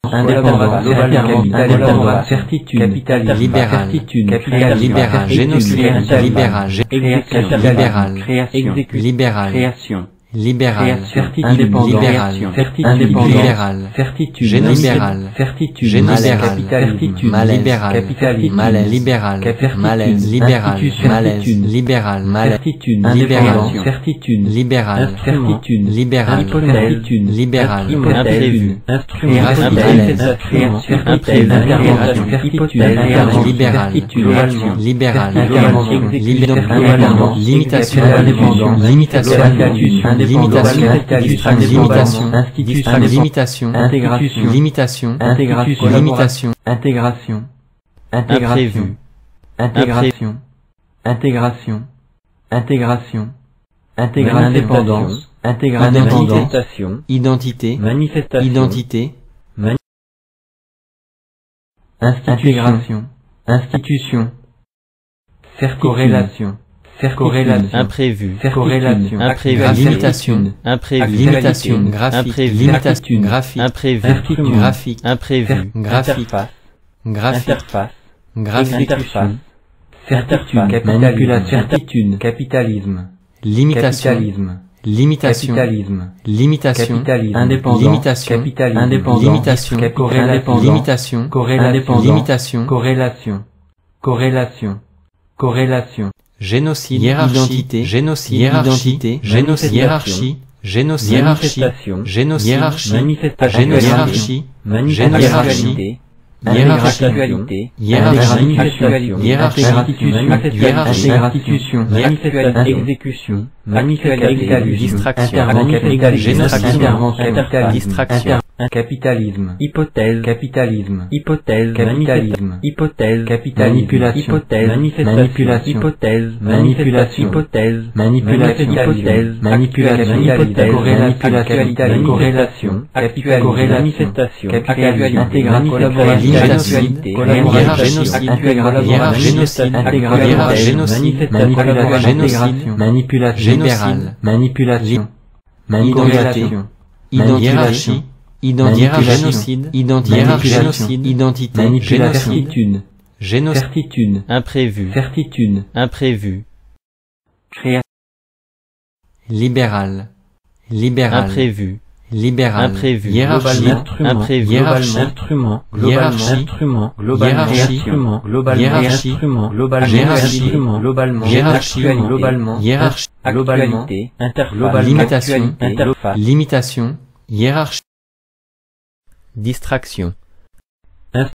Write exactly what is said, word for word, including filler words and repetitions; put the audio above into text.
indépendant, globalement, certitude, capitalisme, libéral, certitude, capitalisme, libéral, génocide, libéral, exécution, libéral, création, libéral, création, libéral, certitude, indépendant, libéral, certitude, libéral, certitude, libéral, certitude, général, capitalisme, malaise, libéral, capitalisme, malaise, libéral, malaise, libéral, malaise, libéral, malaise, certitude, indépendant, certitude, libéral, certitude, libéral, hypothèse, libéral, imprévu, instrument, malaise, imprévu, hypothèse, libéral, globalement, libéral, intervention, libéral, limitation, indépendant, limitation, limitation, limitation, limitation, institution, limitation, intégration, limitation, intégration, limitation, intégration, intégration, intégration, intégration, intégration, intégration, indépendance, intégration, identité, manifestation, identité, institution, institution, corrélation, corrélation, imprévu, corrélation, imprévu, limitation, imprévu, limitation, graphique, limitation, graphique, imprévu, graphique, imprévu, graphique, graphique, interface, graphique, interface, certitude, manipulation, certitude, capitalisme, limitation, capitalisme, limitation, capitalisme, limitation, capitalisme, indépendance, limitation, capitalisme, indépendance, limitation, corrélation, limitation, corrélation, limitation, corrélation, corrélation, corrélation, génocide, identité, génocide, identité, génocide, hiérarchie, génocide, hiérarchie, génocide, hiérarchie, hiérarchie, hiérarchie, hiérarchie, actualité, hiérarchie, actualisation, hiérarchie, hiérarchie, institution, exécution, manifestation, distraction, génocide, distraction, capitalisme, hypothèse, capitalisme, hypothèse, capitalisme, hypothèse, manipulation, hypothèse, manipulation, hypothèse, manipulation, hypothèse, manipulation, hypothèse, manipulation, hypothèse, corrélation, corrélation, manifestation, intégration, génocide, génocide, génocide, manipulation, manipulation, libéral, manipulation, manipulation, hiérarchie, identité, génocide, identité, génocide, identité, certitude, génocide, certitude, imprévu, certitude, imprévu, création, libéral, libéral, imprévu, libéral, imprévu, hiérarchie, imprévu, hiérarchie, instrument, hiérarchie, instrument, globalement, instrument, globalement, hiérarchie, instrument, globalement, hiérarchie, instrument, globalement, hiérarchie, globalement, hiérarchie, globalité, interface, limitation, interface, limitation, hiérarchie, distraction,